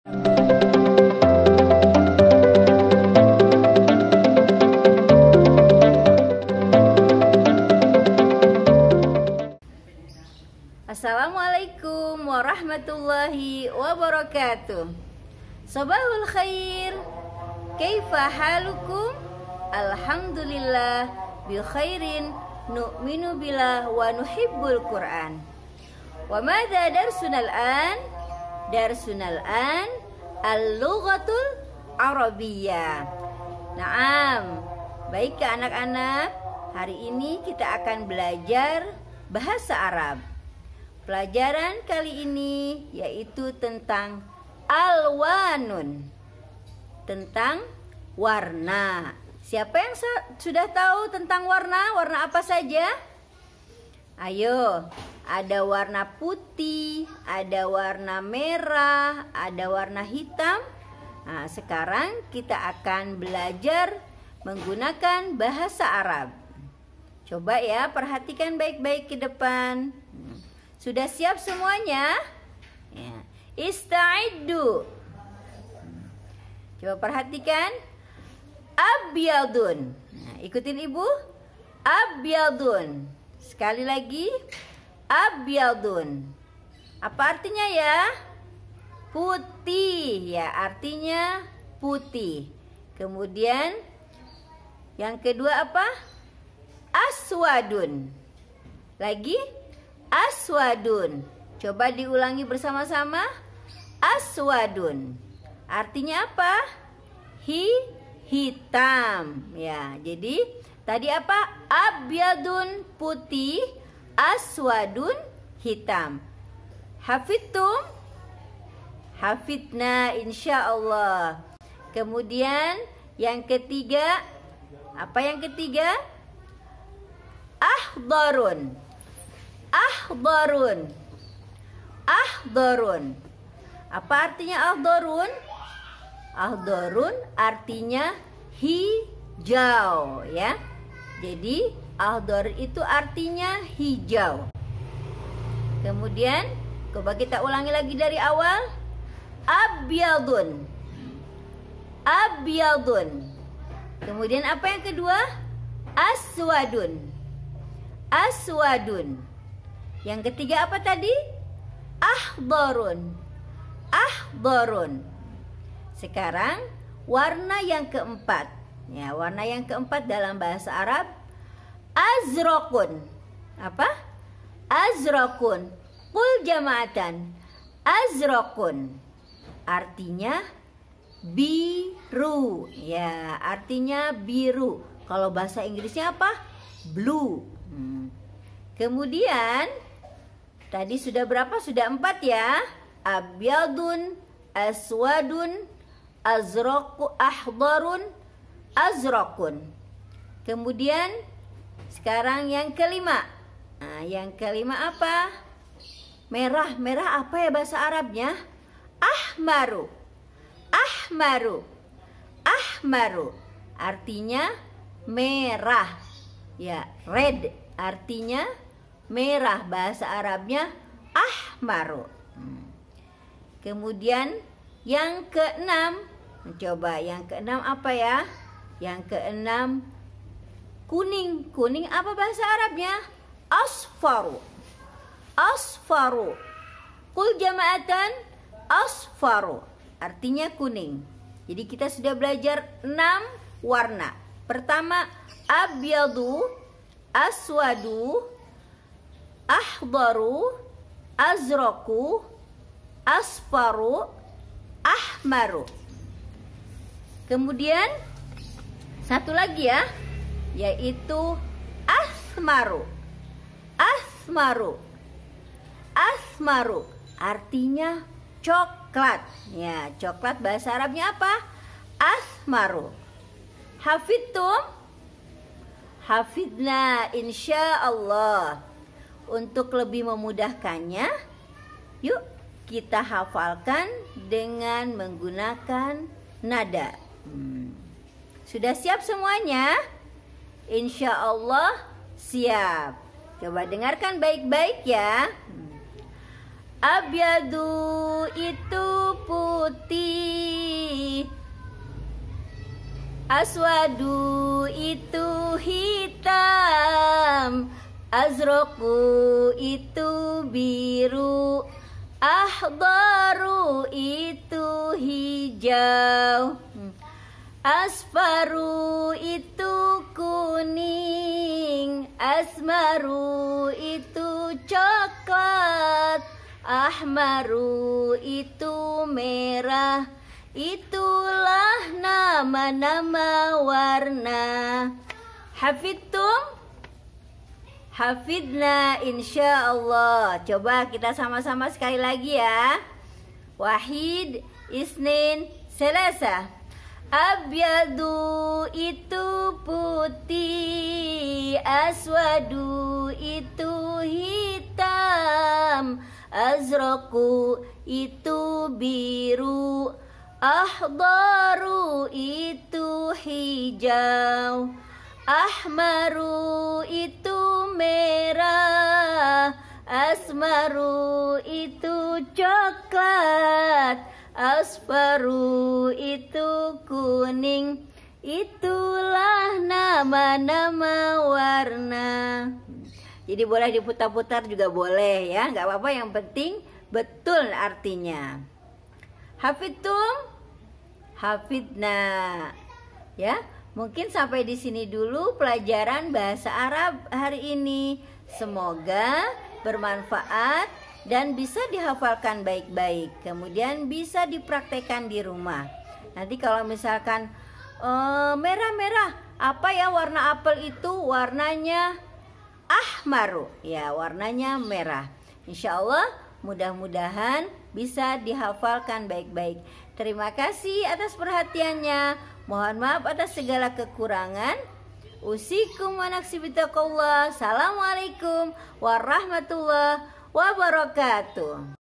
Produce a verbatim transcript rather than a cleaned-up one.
Assalamualaikum warahmatullahi wabarakatuh. Sabahul khair. Kaifa halukum? Alhamdulillah bi khairin, nu'minu billah wa nuhibbul Qur'an. Wa madza darsuna al-an? Darsuna al-an al-lughatul arabiyyah. Naam. Baik anak-anak, hari ini kita akan belajar bahasa Arab. Pelajaran kali ini yaitu tentang alwanun, tentang warna. Siapa yang sudah tahu tentang warna? Warna apa saja? Ayo, ada warna putih, ada warna merah, ada warna hitam. Nah, sekarang kita akan belajar menggunakan bahasa Arab. Coba ya, perhatikan baik-baik ke depan. Sudah siap semuanya? Ya. Ista'iddu. Coba perhatikan. Abyadun. Nah, ikutin ibu. Abyadun. Sekali lagi. Abyadun. Apa artinya ya? Putih. Ya, artinya putih. Kemudian yang kedua apa? Aswadun. Lagi? Aswadun. Coba diulangi bersama-sama. Aswadun. Artinya apa? Hi, hitam. Ya, jadi tadi apa? Abyadun, putih. Aswadun, hitam. Hafidtum? Hafidna insyaallah. Kemudian yang ketiga, apa yang ketiga? Ahdharun. Ahdharun. Ahdharun. Apa artinya ahdharun? Ahdharun artinya hijau, ya. Jadi ahdharun itu artinya hijau. Kemudian coba kita ulangi lagi dari awal. Abyadun. Abyadun. Kemudian apa yang kedua? Aswadun. Aswadun. Yang ketiga apa tadi? Ahdharun. Ahdharun. Sekarang warna yang keempat. Ya, warna yang keempat dalam bahasa Arab azraqun. Apa? Azraqun. Qul jama'atan. Azraqun. Artinya biru. Ya, artinya biru. Kalau bahasa Inggrisnya apa? Blue. Hmm. Kemudian tadi sudah berapa? Sudah empat ya. Abyadun, aswadun, azraqu, ahdharun, azraqun. Kemudian sekarang yang kelima. Nah, yang kelima apa? Merah. Merah apa ya bahasa Arabnya? Ahmaru. Ahmaru. Ahmaru. Artinya merah. Ya, red artinya merah, bahasa Arabnya ahmaru. Hmm. Kemudian yang keenam, coba yang keenam apa ya? Yang keenam kuning. Kuning apa bahasa Arabnya? Asfaru. Asfaru. Qul jama'atan asfaru. Artinya kuning. Jadi kita sudah belajar enam warna. Pertama abyadu, aswadu, ahdharu, azraqu, asfaru, ahmaru. Kemudian satu lagi ya, yaitu asmaru. Asmaru. Asmaru artinya coklat. Ya, coklat bahasa Arabnya apa? Asmaru. Hafidtum? Hafidna insyaallah. Untuk lebih memudahkannya, yuk kita hafalkan dengan menggunakan nada. Hmm. Sudah siap semuanya? Insyaallah siap. Coba dengarkan baik-baik ya. Abyadu itu putih. putih, aswadu itu hitam, azroku itu biru, ahdaru itu hijau, asfaru itu kuning, asmaru itu coklat, ahmaru itu merah. Itulah nama-nama warna. Hafidtum? Hafidna insyaallah. Coba kita sama-sama sekali lagi ya. Wahid, isnin, selasa. Abyadu itu putih, aswadu itu hitam, azraku itu biru, ahdaru itu hijau, ahmaru itu merah, asmaru itu coklat, asfaru itu kuning. Itulah nama-nama warna. Jadi boleh diputar-putar juga boleh ya, nggak apa-apa, yang penting betul artinya. Hafidtum? Hafidna. Ya, mungkin sampai di sini dulu pelajaran bahasa Arab hari ini. Semoga bermanfaat dan bisa dihafalkan baik-baik. Kemudian bisa dipraktekkan di rumah. Nanti kalau misalkan merah-merah, uh, apa ya warna apel itu? Warnanya ahmaru. Ya, warnanya merah. Insya Allah mudah-mudahan bisa dihafalkan baik-baik. Terima kasih atas perhatiannya. Mohon maaf atas segala kekurangan. Usikum wa nafsi bitaqwallah. Assalamualaikum warahmatullahi wabarakatuh.